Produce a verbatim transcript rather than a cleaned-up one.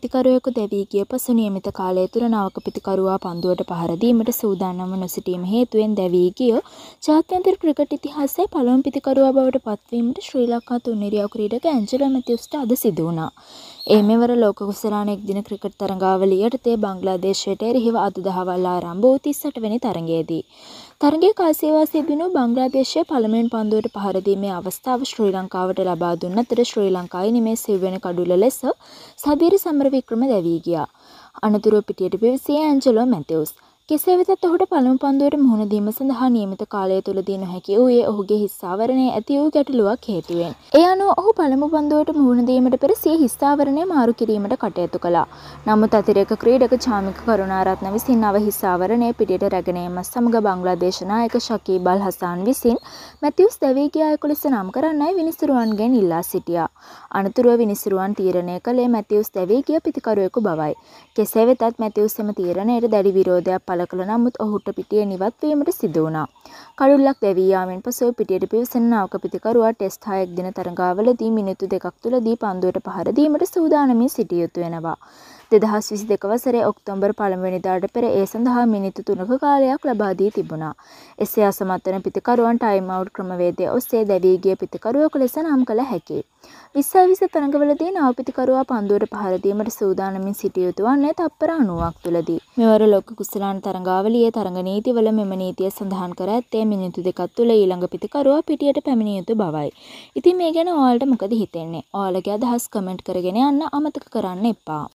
පිතිකරුවෙකු දැවී ගිය පසු නියමිත කාලය තුළ නවක පිතිකරුවා පන්දුවට පහර දීමට සූදානම්ව නොසිටීම හේතුවෙන් දැවී ගිය ජාත්‍යන්තර ක්‍රිකට් ඉතිහාසයේ පළමු පිතිකරුවා බවට පත්වීමට ශ්‍රී ලංකා තුන්නිරියව් ක්‍රීඩක ඇන්ජලෝ මැතිව්ස්ට අද සිදු වුණා. ඒ මෙවර ලෝක කුසලාන එක්දින ක්‍රිකට් තරඟාවලිය යටතේ බංග්ලාදේශයට එරෙහිව අද දහවල් ආරම්භ වූ තිස් අට වෙනි තරඟයේදී තරඟයේ කාසියාවාසී දිනු බංග්ලාදේශය පළමුවෙන් පන්දුවට පහර දීමේ අවස්ථාව ශ්‍රී ලංකාවට ලබා දුන් අතර ශ්‍රී ලංකාවේ නිමේ සිව්වෙනි කඩුල්ල ලෙස සබීර් සමරවික්‍රම දැවී ගියා. අනතුරුව පිටියට පිවිසියේ ඇන්ජලෝ මැතිව්ස්. කෙසේ වෙතත් ඔහුට පළමු පන්දුවට මුහුණ දීම සඳහා නියමිත කාලය තුලදී නොහැකි වූයේ ඔහුගේ හිස් ආවරණයේ ඇති වූ ගැටලුවක් හේතුවෙන්. ඒ අනුව ඔහු පළමු පන්දුවට මුහුණ දීමට පෙර සිය හිස් ආවරණය මාරු කිරීමට කටයුතු කළා. නමුත් අතිරේක ක්‍රීඩක චාමික කරුණාරත්න විසින් නව හිස් ආවරණය පිටියට රැගෙන යාමත් සමග බංග්ලාදේශ නායක ශකීබ් අල් හසාන් විසින් මැතිව්ස් දැවී ගිය අයෙකු ලෙස නම් කරන්නයි විනිසුරුවන්ගෙන් ඉල්ලා සිටියා. අනතුරුව විනිසුරුවන් තීරණය කළේ මැතිව්ස් දැවී ගිය පිතිකරුවෙකු බවයි. කෙසේ වෙතත් මැතිව්ස් එම තීරණයට දැඩි විරෝධයක් පළ කළ නමුත් ඔහුට පිටිය නිවත් වීමට සිදු වුණා. කඩුල්ලක් දැවී යාමෙන් පසු පිටියට පිවිසෙන නවක පිතිකරුවා ටෙස්ට් හයක් දින තරඟාවලදී මිනිත්තු දෙකක් තුලදී පන්දුවට පහර දීමට සූදානමින් සිටිය යුතු වෙනවා. දෙදහස් විසි දෙක වසරේ ඔක්තෝබර් පළමුවෙනිදාට පෙර ඒ සඳහා මිනිත්තු තුනක කාලයක් ලබා දී තිබුණා. එසේ අසමත් වන පිතිකරුවන් ටයිම් අවුට් ක්‍රමවේදය ඔස්සේ දැවී ගිය පිතිකරුවෙකු ලෙස නම් කළ හැකියි. විස්සයි විසි තරඟවලදී නව පිතිකරුවා පන්දුවට පහර දීමට සූදානමින් සිටිය යුතු වන්නේ තත්පර අනූවක් තුලදී. මෙවර ලෝක කුසලාන තරඟාවලියේ තරඟ නීතිවල මෙම නීතිය සඳහන් කර ඇත්තේ මිනිත්තු දෙකක් තුල ඊළඟ පිතිකරුවා පිටියට පැමිණිය යුතු බවයි. ඉතින් මේ ගැන ඔයාලට මොකද හිතෙන්නේ? ඔයාලගේ අදහස් කමෙන්ට් කරගෙන යන්න අමතක කරන්න එපා.